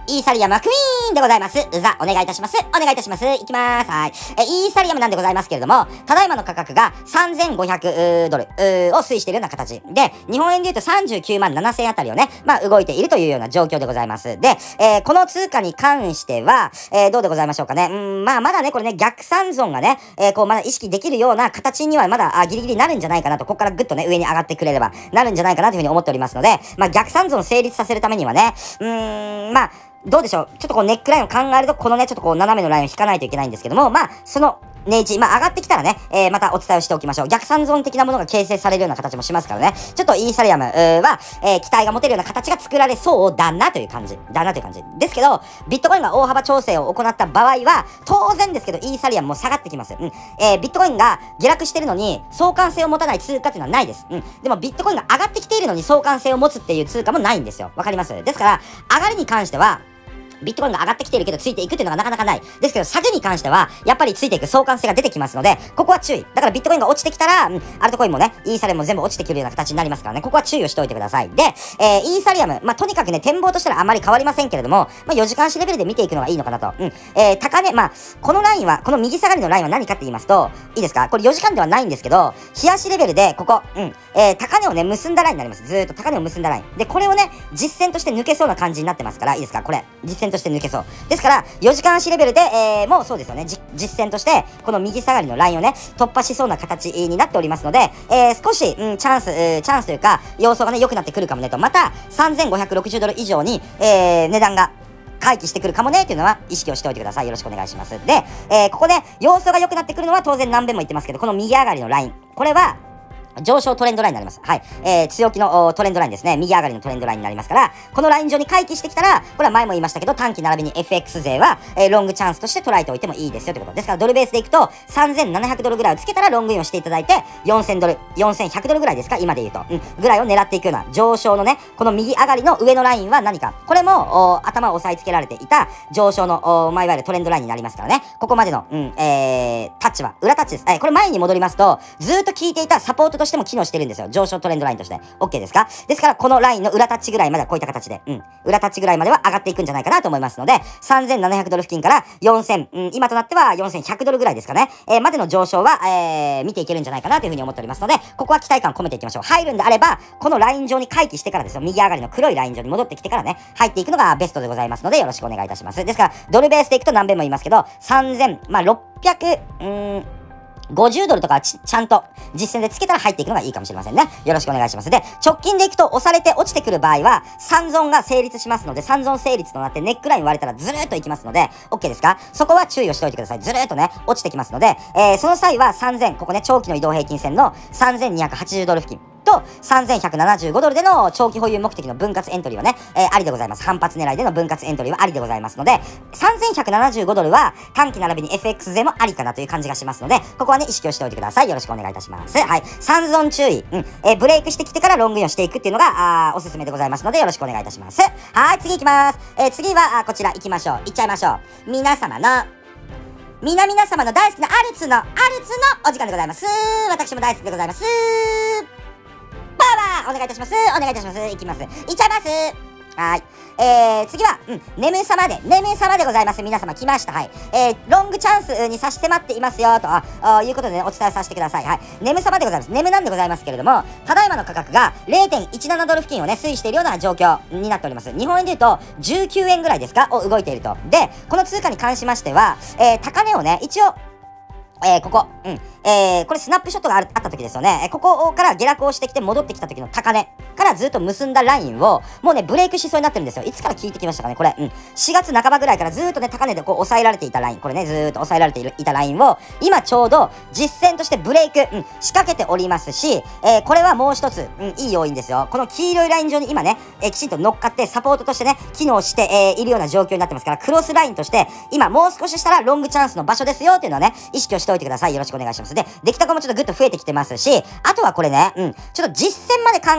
イーサリアムはクイーンでございます。うざ、お願いいたします。お願いいたします。いきまーす。はい。え、イーサリアムなんでございますけれども、ただいまの価格がさんぜんごひゃくドルを推移しているような形で、日本円で言うとさんじゅうきゅうまんななせんあたりをね、まあ動いているというような状況でございます。で、えー、この通貨に関しては、えー、どうでございましょうかね。うん、まあまだね、これね、逆三尊がね、えー、こうまだ意識できるような形にはまだ、あ、ギリギリなるんじゃないかなと、ここからぐっとね、上に上がってくれれば、なるんじゃないかなというふうに思っておりますので、まあ逆三尊を成立させるためにはね、うーん、まあ、どうでしょう。ちょっとこうネックラインを考えると、このね、ちょっとこう斜めのラインを引かないといけないんですけども、まあ、その、ネイチ、まあ、上がってきたらね、えー、またお伝えをしておきましょう。逆三尊的なものが形成されるような形もしますからね。ちょっとイーサリアムは、えー、期待が持てるような形が作られそうだなという感じ。だなという感じ。ですけど、ビットコインが大幅調整を行った場合は、当然ですけど、イーサリアムも下がってきます。うん。えー、ビットコインが下落してるのに、相関性を持たない通貨っていうのはないです。うん。でも、ビットコインが上がってきているのに相関性を持つっていう通貨もないんですよ。わかります？ですから、上がりに関しては、ビットコインが上がってきているけどついていくっていうのがなかなかない。ですけど、下げに関しては、やっぱりついていく相関性が出てきますので、ここは注意。だからビットコインが落ちてきたら、うん、アルトコインもね、イーサリアムも全部落ちてくるような形になりますからね、ここは注意をしておいてください。で、えー、イーサリアム、まあ、とにかくね、展望としてはあまり変わりませんけれども、まあ、よじかん足レベルで見ていくのがいいのかなと。うん。えー、高値、まあ、このラインは、この右下がりのラインは何かって言いますと、いいですか？これよじかんではないんですけど、日足レベルで、ここ、うん、えー、高値をね、結んだラインになります。ずーっと高値を結んだライン。で、これをね、実践として抜けそうな感じになってますから、いいですか？これ、実践として抜けそう。ですから、よじかん足レベルで、えー、もうそうですよね、実践として、この右下がりのラインをね、突破しそうな形になっておりますので、えー、少し、うん、チャンス、えー、チャンスというか、様相がね、良くなってくるかもねと、また、さんぜんごひゃくろくじゅうドル以上に、えー、値段が、回帰してくるかもねっていうのは意識をしておいてください。よろしくお願いします。で、えー、ここで、様相が良くなってくるのは当然何遍も言ってますけど、この右上がりのライン、これは、上昇トレンドラインになります。はい。えー、強気のトレンドラインですね。右上がりのトレンドラインになりますから、このライン上に回帰してきたら、これは前も言いましたけど、短期並びに エフエックス 勢は、えー、ロングチャンスとして捉えておいてもいいですよということですから、ドルベースでいくと、さんぜんななひゃくドルぐらいをつけたらロングインをしていただいて、よんせんドル、よんせんひゃくドルぐらいですか今で言うと。うん。ぐらいを狙っていくような上昇のね、この右上がりの上のラインは何か。これも、頭を押さえつけられていた上昇の、まあ、いわゆるトレンドラインになりますからね。ここまでの、うん、えー、タッチは、裏タッチです。えー、これ前に戻りますと、ずーっと効いていたサポートとしても機能してるんですよ。上昇トレンドラインとして。OK ですか？ですから、このラインの裏タッチぐらいまではこういった形で、うん。裏タッチぐらいまでは上がっていくんじゃないかなと思いますので、さんぜんななひゃくドル付近からよんせん、うん、今となってはよんせんひゃくドルぐらいですかね。えー、までの上昇は、えー、見ていけるんじゃないかなというふうに思っておりますので、ここは期待感を込めていきましょう。入るんであれば、このライン上に回帰してからですよ。右上がりの黒いライン上に戻ってきてからね、入っていくのがベストでございますので、よろしくお願いいたします。ですから、ドルベースでいくと何遍も言いますけど、さんぜん、まあ、ろっぴゃく、うーん、ごじゅうドルとかち、ちゃんと実践でつけたら入っていくのがいいかもしれませんね。よろしくお願いします。で、直近でいくと押されて落ちてくる場合は、三尊が成立しますので、三尊成立となってネックライン割れたらずるーっといきますので、OK ですか？そこは注意をしておいてください。ずるーっとね、落ちてきますので、えー、その際はさんぜん、ここね、長期の移動平均線のさんぜんにひゃくはちじゅうドル付近。と、さんぜんひゃくななじゅうごドルでの長期保有目的の分割エントリーはね、えー、ありでございます。反発狙いでの分割エントリーはありでございますので、さんぜんひゃくななじゅうごドルは短期並びに エフエックス 勢もありかなという感じがしますので、ここはね、意識をしておいてください。よろしくお願いいたします。はい。三尊注意。うん。えー、ブレイクしてきてからロングインをしていくっていうのが、あーおすすめでございますので、よろしくお願いいたします。はい、次行きます。えー、次は、あこちら行きましょう。行っちゃいましょう。皆様の、皆々様の大好きなアルツの、アルツのお時間でございます。私も大好きでございます。パワーお願いいたします。お願いいたします。いきます。いっちゃいます。はい。えー、次は、うん、眠さまで、眠さまでございます。皆様来ました。はい。えー、ロングチャンスに差し迫っていますよ、と、あ、あいうことでね、お伝えさせてください。はい。眠さまでございます。眠なんでございますけれども、ただいまの価格が れいてんいちなな ドル付近をね、推移しているような状況になっております。日本円で言うと、じゅうきゅうえんぐらいですかを動いていると。で、この通貨に関しましては、えー、高値をね、一応、えー、ここ、うん。えー、これスナップショットがあるあった時ですよね。えー、ここから下落をしてきて戻ってきた時の高値からずっと結んだラインを、もうね、ブレイクしそうになってるんですよ。いつから聞いてきましたかね、これ。うん。しがつなかばぐらいからずっとね、高値でこう抑えられていたライン、これね、ずーっと抑えられているいたラインを、今ちょうど実践としてブレイク、うん、仕掛けておりますし、えー、これはもう一つ、うん、いい要因ですよ。この黄色いライン上に今ね、えー、きちんと乗っかってサポートとしてね、機能して、えー、いるような状況になってますから、クロスラインとして、今もう少ししたらロングチャンスの場所ですよっていうのはね、意識をしておいてください。よろしくお願いします。で、出来高もちょっとぐっと増えてきてますし、あとはこれね、うん、ちょっと実践まで考えると、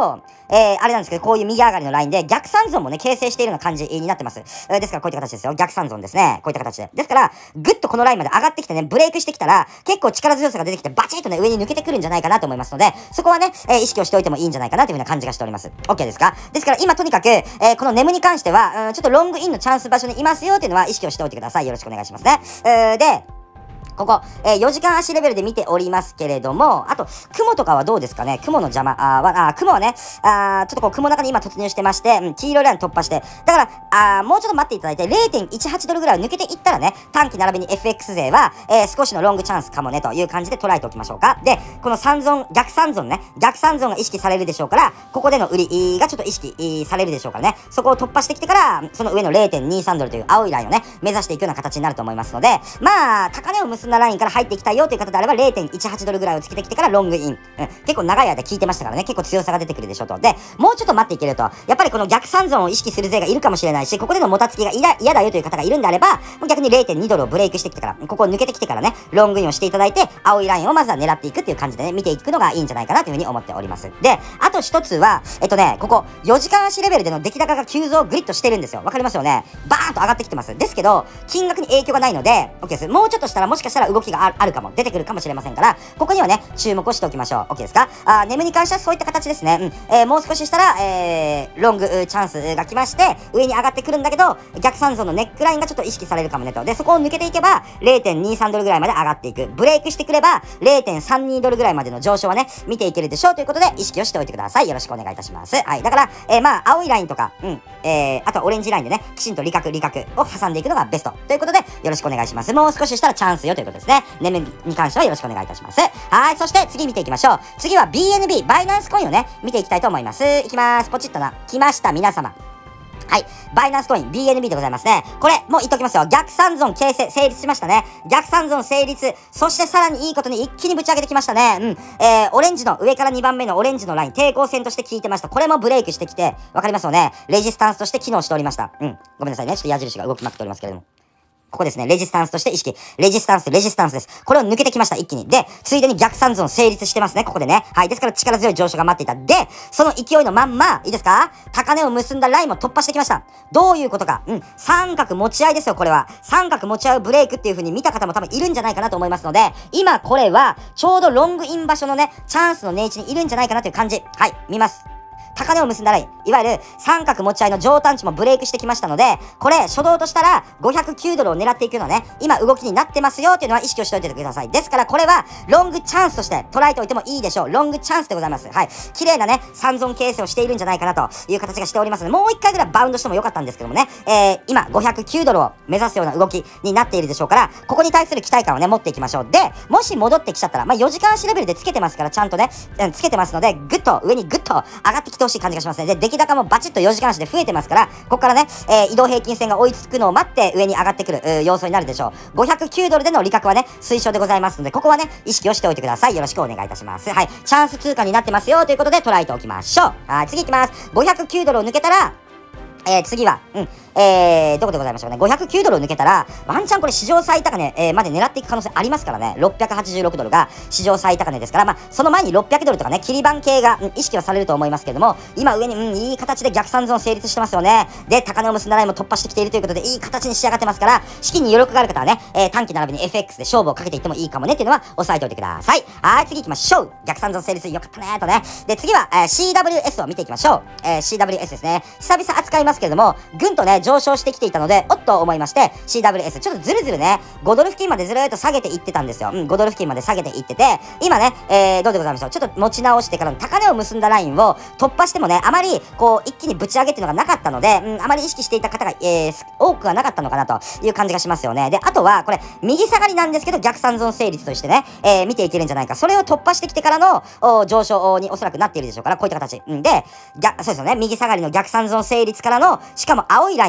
と、えー、あれなんですけど、こういう右上がりのラインで逆三尊もね、形成しているような感じになってます。えー、ですからこういった形ですよ。逆三尊ですね。こういった形で。ですから、ぐっとこのラインまで上がってきてね、ブレイクしてきたら、結構力強さが出てきて、バチッとね、上に抜けてくるんじゃないかなと思いますので、そこはね、えー、意識をしておいてもいいんじゃないかなというふうな感じがしております。OK ですか？ですから今とにかく、えー、このネムに関しては、うん、ちょっとロングインのチャンス場所にいますよっていうのは意識をしておいてください。よろしくお願いしますね。えー、で、ここ、えー、よじかん足レベルで見ておりますけれども、あと、雲とかはどうですかね？雲の邪魔、あーは、あー雲はね、あーちょっとこう雲の中に今突入してまして、うん、黄色いライン突破して、だから、あーもうちょっと待っていただいて、れいてんいちはちドルぐらいを抜けていったらね、短期並びに エフエックス 勢は、えー、少しのロングチャンスかもね、という感じで捉えておきましょうか。で、この三尊、逆三尊ね、逆三尊が意識されるでしょうから、ここでの売りがちょっと意識されるでしょうからね、そこを突破してきてから、その上の れいてんにさんドルという青いラインをね、目指していくような形になると思いますので、まあ、高値を結んだラインから入っていきたいよという方であれば れいてんいちはちドルぐらいをつけてきてからロングイン、うん、結構長い間効いてましたからね、結構強さが出てくるでしょうと。で、もうちょっと待っていけると、やっぱりこの逆三尊を意識する勢がいるかもしれないし、ここでのもたつきが嫌だよという方がいるんであれば、逆に れいてんにドルをブレイクしてきてから、ここを抜けてきてからね、ロングインをしていただいて、青いラインをまずは狙っていくっていう感じでね、見ていくのがいいんじゃないかなというふうに思っております。で、あと一つは、えっとね、ここ、よじかん足レベルでの出来高が急増グリッとしてるんですよ。わかりますよね？バーンと上がってきてます。ですけど、金額に影響がないので、OK です。もうちょっとしたらもしかしたら動きがああるかも、出てくるかもしれませんから、ここにはね、注目をしておきましょう。OK ですか？あ、ネムに関してはそういった形ですね。うん。えー、もう少ししたら、えー、ロングチャンスが来まして、上に上がってくるんだけど、逆三尊のネックラインがちょっと意識されるかもねと。で、そこを抜けていけば、れいてんにさんドルぐらいまで上がっていく。ブレイクしてくれば、れいてんさんにドルぐらいまでの上昇はね、見ていけるでしょうということで、意識をしておいてください。よろしくお願いいたします。はい。だから、えー、まあ、青いラインとか、うん、えー、あとはオレンジラインでね、きちんと利確、利確を挟んでいくのがベスト。ということで、よろしくお願いします。もう少ししたらチャンスよということですね。ネムに関してはよろしくお願いいたします。はい。そして次見ていきましょう。次は ビーエヌビー、バイナンスコインをね、見ていきたいと思います。いきます。ポチッとな。来ました、皆様。はい。バイナンスコイン ビーエヌビー でございますね。これ、もう言っときますよ。逆三尊形成、成立しましたね。逆三尊成立。そしてさらにいいことに一気にぶち上げてきましたね。うん。えー、オレンジの、上からにばんめのオレンジのライン、抵抗線として効いてました。これもブレイクしてきて、わかりますよね。レジスタンスとして機能しておりました。うん。ごめんなさいね。ちょっと矢印が動きまくっておりますけれども。ここですね。レジスタンスとして意識。レジスタンス、レジスタンスです。これを抜けてきました。一気に。で、ついでに逆三尊成立してますね。ここでね。はい。ですから力強い上昇が待っていた。で、その勢いのまんま、いいですか？高値を結んだラインも突破してきました。どういうことか。うん。三角持ち合いですよ、これは。三角持ち合うブレイクっていう風に見た方も多分いるんじゃないかなと思いますので、今これは、ちょうどロングイン場所のね、チャンスの値位置にいるんじゃないかなという感じ。はい。見ます。高値を結んだライン、いわゆる三角持ち合いの上端値もブレイクしてきましたので、これ初動としたらごひゃくきゅうドルを狙っていくのはね、今動きになってますよっていうのは意識をしておいてください。ですからこれはロングチャンスとして捉えておいてもいいでしょう。ロングチャンスでございます。はい。綺麗なね、三尊形成をしているんじゃないかなという形がしておりますので、もう一回ぐらいバウンドしてもよかったんですけどもね、えー、今ごひゃくきゅうドルを目指すような動きになっているでしょうから、ここに対する期待感をね、持っていきましょう。で、もし戻ってきちゃったら、まあよじかん足レベルでつけてますから、ちゃんとね、つけてますので、ぐっと上にぐっと上がってきてほしい感じがしますね。で出来高もバチッとよじかん足で増えてますから、ここからね、えー、移動平均線が追いつくのを待って上に上がってくる、えー、要素になるでしょう。ごひゃくきゅうドルでの利確はね、推奨でございますので、ここはね、意識をしておいてください。よろしくお願いいたします。はい。チャンス通貨になってますよということで捉えておきましょう。はい、次行きます。ごひゃくきゅうドルを抜けたら、えー、次は、うん、えー、どこでございましょうね。ごひゃくきゅうドルを抜けたら、ワンチャンこれ史上最高値、えー、まで狙っていく可能性ありますからね。ろっぴゃくはちじゅうろくドルが史上最高値ですから、まあ、その前にろっぴゃくドルとかね、切り板系が、うん、意識はされると思いますけれども、今上に、うん、いい形で逆三尊成立してますよね。で、高値を結んだラインも突破してきているということで、いい形に仕上がってますから、資金に余力がある方はね、えー、短期並びに エフエックス で勝負をかけていってもいいかもねっていうのは押さえておいてください。はい、次行きましょう。逆三尊成立よかったねーとね。で、次は、えー、シーダブリューエス を見ていきましょう。えー、シーダブリューエス ですね。久々扱いますけれども、ぐんとね、上昇してきていたので、おっと思いまして、シーダブリューエス、ちょっとずるずるね、ごドル付近までずるーっと下げていってたんですよ。うん、ごドル付近まで下げていってて、今ね、えー、どうでございましょう。ちょっと持ち直してからの高値を結んだラインを突破してもね、あまり、こう、一気にぶち上げっていうのがなかったので、うん、あまり意識していた方が、えー、多くはなかったのかなという感じがしますよね。で、あとは、これ、右下がりなんですけど、逆三尊成立としてね、えー、見ていけるんじゃないか。それを突破してきてからの、上昇におそらくなっているでしょうから、こういった形。うんで、逆、そうですよね、右下がりの逆三尊成立からの、しかも青いライ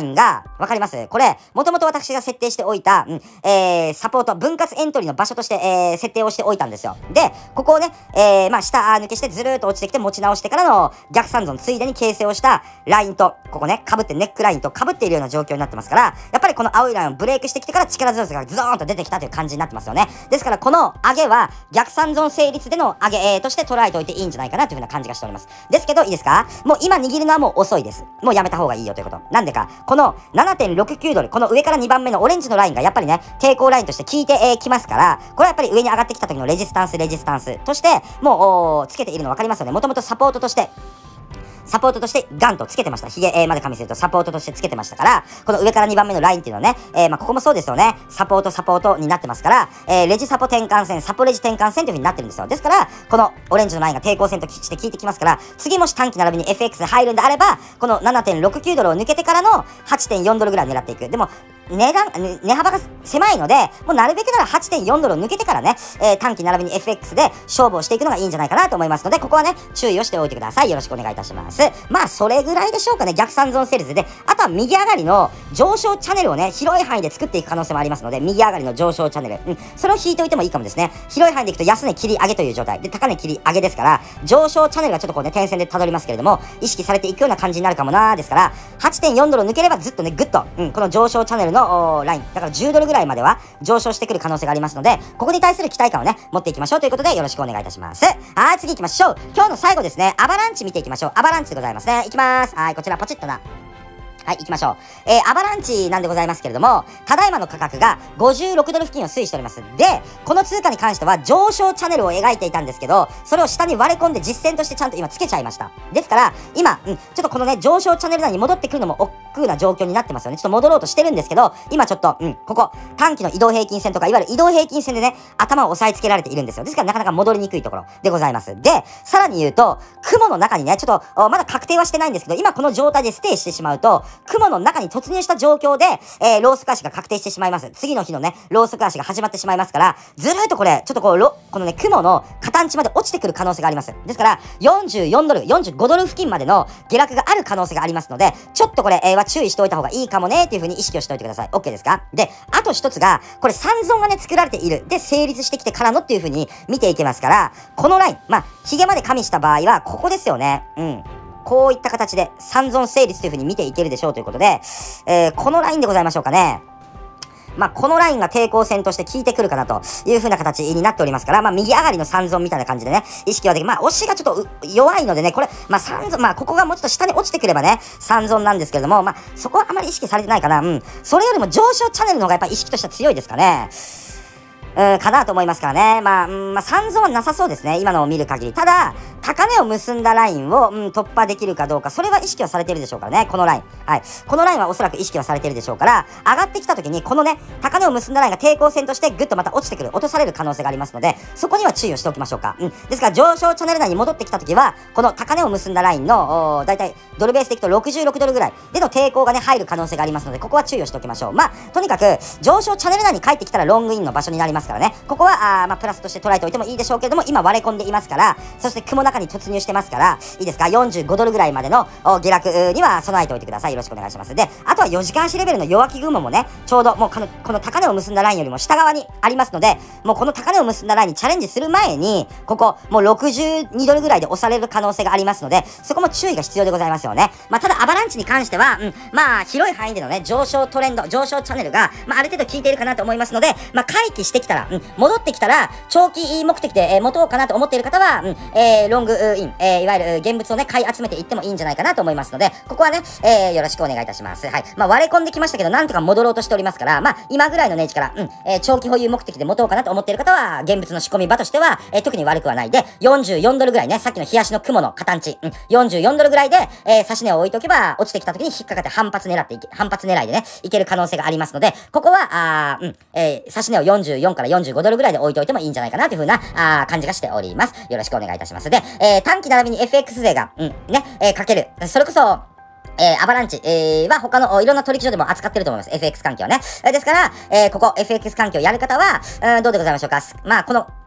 ンが、わかります？これ、もともと私が設定しておいた、うん、えー、サポート、分割エントリーの場所として、えー、設定をしておいたんですよ。で、ここをね、えー、まあ、下抜けしてずるーっと落ちてきて持ち直してからの逆三尊ついでに形成をしたラインと、ここね、被ってネックラインと被っているような状況になってますから、やっぱりこの青いラインをブレイクしてきてから力強さがズドーンと出てきたという感じになってますよね。ですからこの上げは逆三尊成立での上げ、えー、として捉えておいていいんじゃないかなというふうな感じがしております。ですけどいいですか？もう今握るのはもう遅いです。もうやめた方がいいよということ。なんでか、この ななてんろくきゅう ドル、この上からにばんめのオレンジのラインがやっぱりね、抵抗ラインとして効いてき、えー、ますから、これはやっぱり上に上がってきた時のレジスタンス、レジスタンスとして、もう、つけているの分かりますよね。もともとサポートとして、サポートとしてガンとつけてました。ヒゲ、えー、まで噛みするとサポートとしてつけてましたから、この上からにばんめのラインっていうのはね、えー、まあ、ここもそうですよね。サポート、サポートになってますから、えー、レジサポ転換線、サポレジ転換線という風になってるんですよ。ですから、このオレンジのラインが抵抗線として効いてきますから、次もし短期並びに エフエックス で入るんであれば、この ななてんろくきゅう ドルを抜けてからの はちてんよん ドルぐらい狙っていく。でも、値段、値幅が狭いので、もうなるべくなら はちてんよん ドルを抜けてからね、えー、短期並びに エフエックス で勝負をしていくのがいいんじゃないかなと思いますので、ここはね、注意をしておいてください。よろしくお願いいたします。まあ、それぐらいでしょうかね、逆三尊セールスで。あとは右上がりの上昇チャンネルをね、広い範囲で作っていく可能性もありますので、右上がりの上昇チャンネル。うん、それを引いておいてもいいかもですね。広い範囲でいくと安値切り上げという状態。で、高値切り上げですから、上昇チャンネルがちょっとこうね、点線で辿りますけれども、意識されていくような感じになるかもなーですから、はちてんよん ドルを抜ければずっとね、ぐっと、うん、この上昇チャンネルのライン、だからじゅうドルぐらいまでは上昇してくる可能性がありますので、ここに対する期待感をね、持っていきましょうということでよろしくお願いいたします。はい、次行きましょう。今日の最後ですね、アバランチ見ていきましょう。アバランチでございますね。いきます。はい、こちらポチッとな。はい、行きましょう。えー、アバランチなんでございますけれども、ただいまの価格がごじゅうろくドル付近を推移しております。で、この通貨に関しては上昇チャンネルを描いていたんですけど、それを下に割れ込んで実践としてちゃんと今つけちゃいました。ですから、今、うん、ちょっとこのね、上昇チャンネル内に戻ってくるのも億劫な状況になってますよね。ちょっと戻ろうとしてるんですけど、今ちょっと、うん、ここ、短期の移動平均線とか、いわゆる移動平均線でね、頭を押さえつけられているんですよ。ですからなかなか戻りにくいところでございます。で、さらに言うと、雲の中にね、ちょっと、まだ確定はしてないんですけど、今この状態でステイしてしまうと、雲の中に突入した状況で、えー、ローソク足が確定してしまいます。次の日のね、ローソク足が始まってしまいますから、ずるーっとこれ、ちょっとこう、ロこのね、雲の形まで落ちてくる可能性があります。ですから、よんじゅうよんドル、よんじゅうごドル付近までの下落がある可能性がありますので、ちょっとこれ、えー、は注意しておいた方がいいかもね、っていう風に意識をしておいてください。OK ですか？で、あと一つが、これ三尊がね、作られている。で、成立してきてからのっていう風に見ていけますから、このライン、まあ、ヒゲまで加味した場合は、ここですよね。うん。こういった形で三尊成立という風に見ていけるでしょうということで、えー、このラインでございましょうかね。まあ、このラインが抵抗線として効いてくるかなという風な形になっておりますから、まあ、右上がりの三尊みたいな感じでね、意識はでき、まあ、押しがちょっと弱いのでね、これ、まあ、三尊、まあ、ここがもうちょっと下に落ちてくればね、三尊なんですけれども、まあ、そこはあまり意識されてないかな。うん。それよりも上昇チャンネルの方がやっぱり意識としては強いですかね。うん、かなと思いますからね。まあ、うん、まあ、三尊はなさそうですね。今のを見る限り。ただ、高値を結んだラインを、うん、突破できるかどうか、それは意識はされているでしょうからね。このライン。はい。このラインはおそらく意識はされているでしょうから、上がってきた時に、このね、高値を結んだラインが抵抗線としてぐっとまた落ちてくる、落とされる可能性がありますので、そこには注意をしておきましょうか。うん。ですから、上昇チャンネル内に戻ってきた時は、この高値を結んだラインの、おだいたいドルベースでいくとろくじゅうろくドルぐらいでの抵抗がね、入る可能性がありますので、ここは注意をしておきましょう。まあ、とにかく、上昇チャンネル内に帰ってきたらロングインの場所になりますからね。ここは、あまあ、プラスとして捉えておいてもいいでしょうけれども、今割れ込んでいますから、そして雲の中に突入してますから、いいですか？ よんじゅうごドルぐらいまでの下落には備えておいてください。よろしくお願いします。で、あとはよじかん足レベルの弱気雲もね、ちょうどもうこの、この高値を結んだラインよりも下側にありますので、もうこの高値を結んだラインにチャレンジする前に、ここ、もうろくじゅうにドルぐらいで押される可能性がありますので、そこも注意が必要でございますよね。まあ、ただアバランチに関しては、うん、まあ、広い範囲でのね、上昇トレンド、上昇チャンネルが、まあ、ある程度効いているかなと思いますので、まあ、回帰してきたら、うん、戻ってきたら、長期目的で、えー、持とうかなと思っている方は、うん、えー、ロングイン、えー、いわゆる現物をね、買い集めていってもいいんじゃないかなと思いますので、ここはね、えー、よろしくお願いいたします。はい。まあ、割れ込んできましたけど、なんとか戻ろうとしておりますから、まあ、今ぐらいの値位置から、うん、えー、長期保有目的で持とうかなと思っている方は、現物の仕込み場としては、えー、特に悪くはないで、よんじゅうよんドルぐらいね、さっきの冷やしの雲の形んち、うん、よんじゅうよんドルぐらいで、えー、差し値を置いとけば、落ちてきた時に引っかかって反発狙っていけ、反発狙いでね、いける可能性がありますので、ここは、あー、うん、えー、差し値をよんじゅうよんからよんじゅうごドルぐらいで置いといてもいいんじゃないかなという風な、あー、感じがしております。よろしくお願いいたします。で、えー、短期並びに エフエックス 税が、うん、ね、えー、かける。それこそ、えー、アバランチ、えー、は他のいろんな取引所でも扱ってると思います。エフエックス 環境ね。えー、ですから、えー、ここ エフエックス 環境やる方は、うん、どうでございましょうか。まあ、この、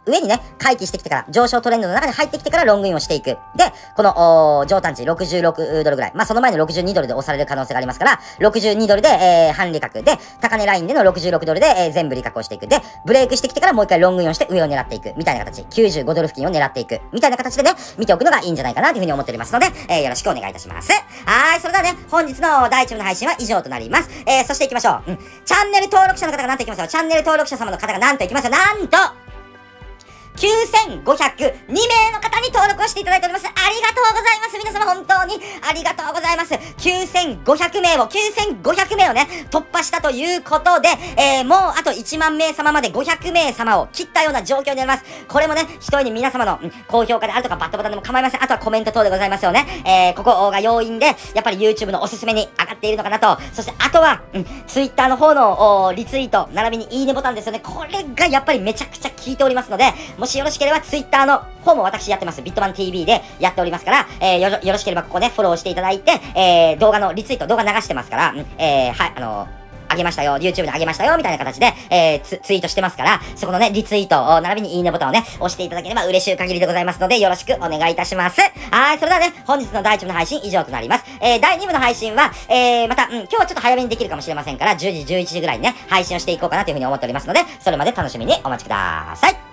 上にね、回帰してきてから、上昇トレンドの中に入ってきてからロングインをしていく。で、この、お上端値ろくじゅうろくドルぐらい。まあ、その前のろくじゅうにドルで押される可能性がありますから、ろくじゅうにドルで、えー、半利確。で、高値ラインでのろくじゅうろくドルで、えー、全部利確をしていく。で、ブレイクしてきてからもう一回ロングインをして上を狙っていく。みたいな形。きゅうじゅうごドル付近を狙っていく。みたいな形でね、見ておくのがいいんじゃないかなというふうに思っておりますので、えー、よろしくお願いいたします。はーい、それではね、本日のだいいち部の配信は以上となります。えー、そして行きましょう。うん。チャンネル登録者の方がなんと行きますよ。チャンネル登録者様の方がなんと行きますよ。なんときゅうせんごひゃくにめいの方に登録をしていただいております。ありがとうございます。皆様本当にありがとうございます。きゅうせんごひゃくめいを、きゅうせんごひゃくめいをね、突破したということで、えー、もうあといちまんめい様までごひゃくめい様を切ったような状況になります。これもね、一重に皆様の、うん、高評価であるとかバッドボタンでも構いません。あとはコメント等でございますよね。えー、ここが要因で、やっぱり YouTube のおすすめに上がっているのかなと。そしてあとは、うん、Twitter の方のリツイート、並びにいいねボタンですよね。これがやっぱりめちゃくちゃ効いておりますので、もしよろしければ Twitter Twitter の方も私やってます。ビットマン ティービー でやっておりますから、えー、よろ、よろしければここね、フォローしていただいて、えー、動画のリツイート、動画流してますから、うん、えー、はい、あのー、あげましたよ、YouTube であげましたよ、みたいな形で、えー、ツ、ツイートしてますから、そこのね、リツイート、並びにいいねボタンをね、押していただければ嬉しい限りでございますので、よろしくお願いいたします。はい、それではね、本日のだいいち部の配信以上となります。えー、だいに部の配信は、えー、また、うん、今日はちょっと早めにできるかもしれませんから、じゅうじ、じゅういちじぐらいにね、配信をしていこうかなというふうに思っておりますので、それまで楽しみにお待ちください。